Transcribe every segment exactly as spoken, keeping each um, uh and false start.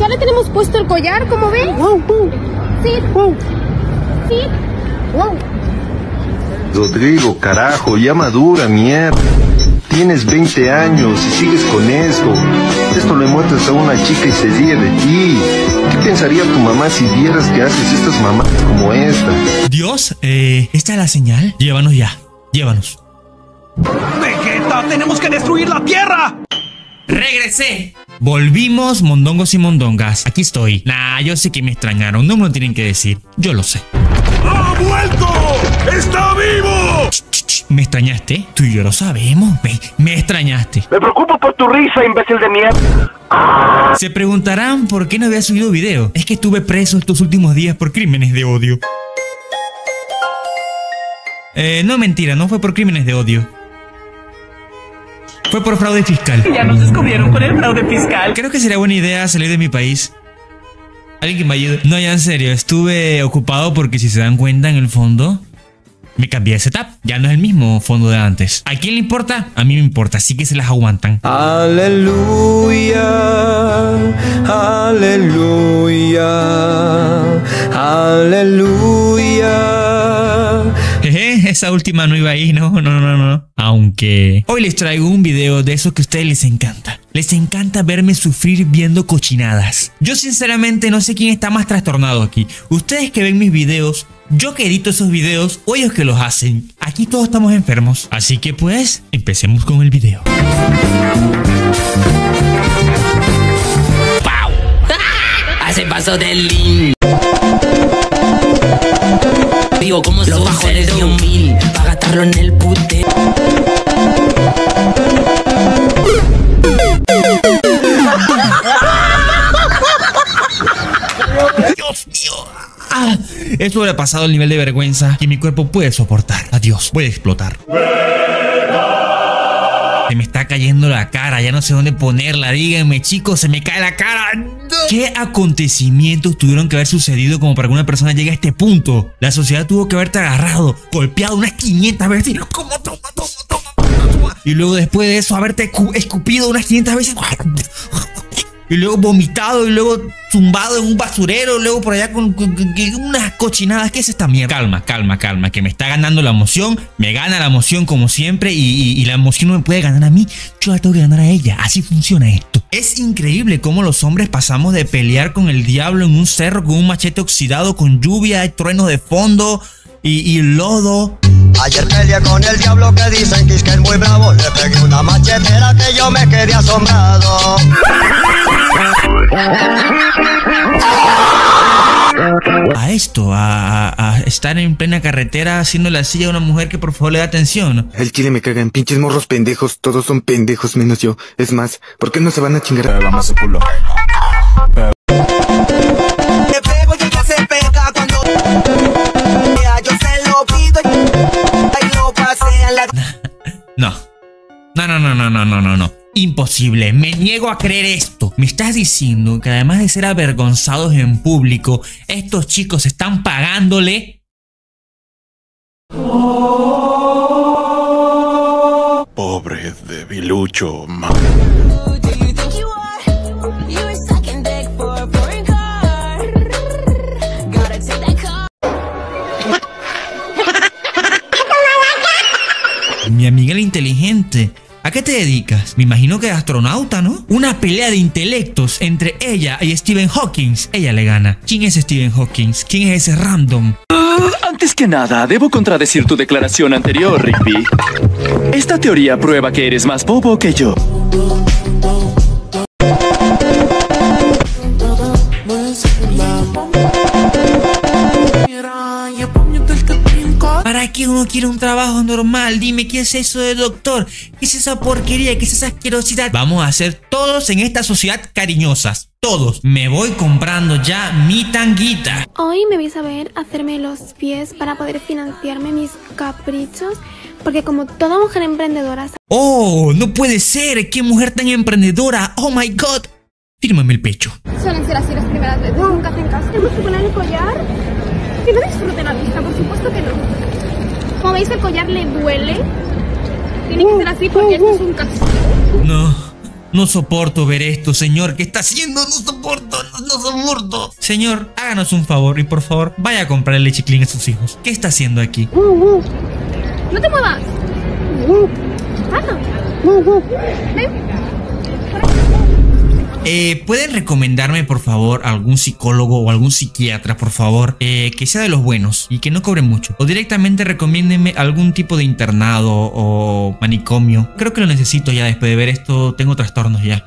ya le tenemos puesto el collar, ¿cómo ves? Wow, wow. Sí. Wow. Sí. Wow. Rodrigo, carajo, ya madura, mierda. Tienes veinte años y sigues con esto. Esto le muestras a una chica y se ríe de ti. ¿Qué pensaría tu mamá si vieras que haces estas mamás como esta? Dios, eh, ¿esta es la señal? Llévanos ya, llévanos. ¡Vegeta, tenemos que destruir la Tierra! ¡Regresé! Volvimos, mondongos y mondongas. Aquí estoy. Nah, yo sé que me extrañaron. No me lo tienen que decir. Yo lo sé. ¡Ha vuelto! ¡Está vivo! Ch, ch, ch. ¿Me extrañaste? Tú y yo lo sabemos. Me, me extrañaste. Me preocupo por tu risa, imbécil de mierda. Se preguntarán por qué no había subido video. Es que estuve preso estos últimos días por crímenes de odio. Eh, no, mentira, no fue por crímenes de odio. Fue por fraude fiscal. Ya nos descubrieron con el fraude fiscal. Creo que sería buena idea salir de mi país. ¿Alguien que me ayude? No, ya en serio, estuve ocupado porque si se dan cuenta en el fondo me cambié de setup. Ya no es el mismo fondo de antes. ¿A quién le importa? A mí me importa, así que se las aguantan. Aleluya, aleluya, aleluya. Jeje, esa última no iba ahí, no, no, no, no. Aunque hoy les traigo un video de esos que a ustedes les encanta. Les encanta verme sufrir viendo cochinadas. Yo sinceramente no sé quién está más trastornado aquí. Ustedes que ven mis videos, yo que edito esos videos, o ellos que los hacen. Aquí todos estamos enfermos. Así que pues, empecemos con el video. ¡Pau! ¡Ah! Se pasó del link. Digo, ¿cómo los bajo de diez mil para gastarlo en el pute? Dios mío. Ah, esto le ha pasado el nivel de vergüenza que mi cuerpo puede soportar. Adiós, voy a explotar. Se me está cayendo la cara, ya no sé dónde ponerla. Díganme, chicos, se me cae la cara. ¡No! ¿Qué acontecimientos tuvieron que haber sucedido como para que una persona llegue a este punto? La sociedad tuvo que haberte agarrado, golpeado unas quinientas veces. ¿Cómo? Toma, toma, toma, toma, toma. Y luego después de eso haberte escupido unas quinientas veces. Y luego vomitado, y luego zumbado en un basurero, luego por allá con, con, con, con unas cochinadas. ¿Qué es esta mierda? Calma, calma, calma, que me está ganando la emoción. Me gana la emoción como siempre y, y, y la emoción no me puede ganar a mí. Yo la tengo que ganar a ella. Así funciona esto. Es increíble cómo los hombres pasamos de pelear con el diablo en un cerro con un machete oxidado, con lluvia y truenos de fondo y, y lodo. Ayer peleé con el diablo que dicen que es que es muy bravo. Le pegué una machetera que yo me quedé asombrado. A esto, a, a, a estar en plena carretera haciendo la silla a una mujer que por favor le da atención. El chile me cagan, pinches morros pendejos. Todos son pendejos menos yo. Es más, ¿por qué no se van a chingar? Vamos a su culo. Te pego y ella se pega cuando yo se lo pido y lo pasean la... No. No, no, no, no, no, no, no, no. Imposible, me niego a creer esto. Me estás diciendo que además de ser avergonzados en público, estos chicos están pagándole. Pobre debilucho, man. Mi amiga la inteligente. ¿A qué te dedicas? Me imagino que astronauta, ¿no? Una pelea de intelectos entre ella y Stephen Hawking. Ella le gana. ¿Quién es Stephen Hawking? ¿Quién es ese random? Uh, antes que nada, debo contradecir tu declaración anterior, Rigby. Esta teoría prueba que eres más bobo que yo. ¿Para qué uno quiere un trabajo normal? Dime, ¿qué es eso de doctor? ¿Qué es esa porquería? ¿Qué es esa asquerosidad? Vamos a ser todos en esta sociedad cariñosas. Todos. Me voy comprando ya mi tanguita. Hoy me vais a ver hacerme los pies para poder financiarme mis caprichos. Porque como toda mujer emprendedora... ¡Oh! ¡No puede ser! ¡Qué mujer tan emprendedora! ¡Oh my god! Fírmame el pecho. Suelen ser así las primeras veces. Nunca hacen caso. ¿Tenemos que poner el collar? Que no disfruten la vista, por supuesto que no. Como veis, el collar le duele. Tiene que ser así porque esto es un castigo. No, no soporto ver esto, señor. ¿Qué está haciendo? No soporto. no, no soporto. Señor, háganos un favor y por favor vaya a comprarle chiclín a sus hijos. ¿Qué está haciendo aquí? No te muevas. Anda. Ven. Eh, ¿Pueden recomendarme por favor algún psicólogo o algún psiquiatra por favor? Eh, que sea de los buenos y que no cobre mucho. O directamente recomiéndenme algún tipo de internado o manicomio. Creo que lo necesito ya después de ver esto. Tengo trastornos ya.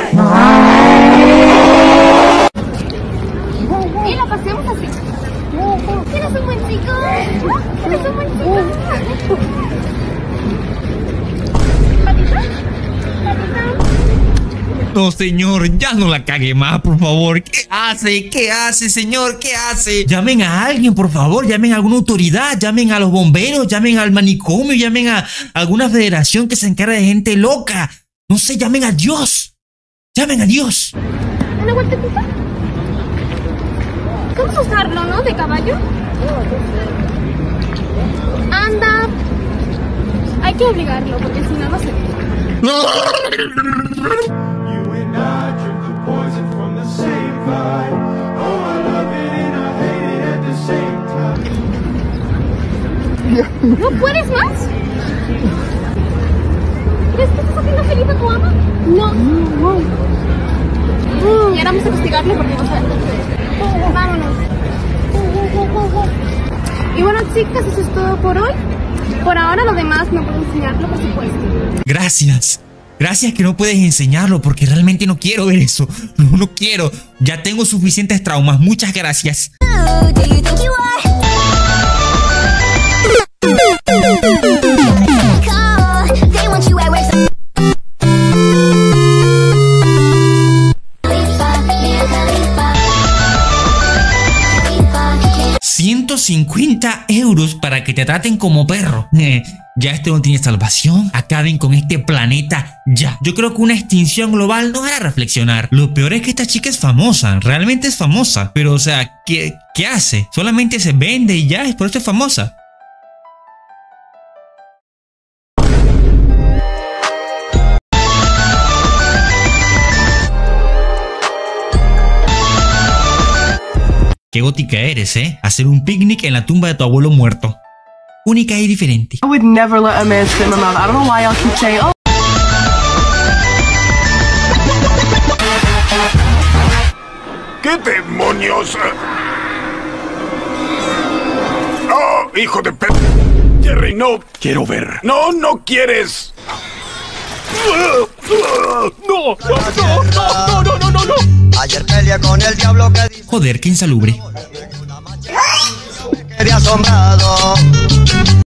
Y lo pasemos así. ¿Tienes un buen chico? ¿Tienes un buen chico? ¿Patita? ¿Patita? No, señor, ya no la cague más, por favor. ¿Qué hace? ¿Qué hace, señor? ¿Qué hace? Llamen a alguien, por favor. Llamen a alguna autoridad. Llamen a los bomberos. Llamen al manicomio. Llamen a alguna federación que se encargue de gente loca. No sé, llamen a Dios. Llamen a Dios. ¿Una vueltecita? Vamos a usarlo, ¿no? De caballo. Anda. Hay que obligarlo, porque si no, no se deja. ¿No puedes más? ¿Crees que estás haciendo feliz a tu ama? No. No. Y ahora vamos a castigarlo porque no sabe. Vámonos. Y bueno, chicas, eso es todo por hoy. Por ahora lo demás no puedo enseñarlo, por supuesto. Gracias. Gracias que no puedes enseñarlo porque realmente no quiero ver eso. No, no quiero. Ya tengo suficientes traumas. Muchas gracias. ciento cincuenta euros para que te traten como perro. Eh, ya esto no tiene salvación. Acaben con este planeta ya. Yo creo que una extinción global nos hará reflexionar. Lo peor es que esta chica es famosa. Realmente es famosa. Pero o sea, ¿qué, qué hace? Solamente se vende y ya. Es por eso es famosa. Qué gótica eres, ¿eh? Hacer un picnic en la tumba de tu abuelo muerto. Única y diferente. I would never let a man spit in my mouth. I don't know why y'all keep saying, oh. ¿Qué demonios? ¡Oh, hijo de p... Jerry, no quiero ver. No, no quieres. No, no, no, no, no, no, no, no. Ayer peleé con el diablo que dice Joder, qué insalubre. que había asombrado.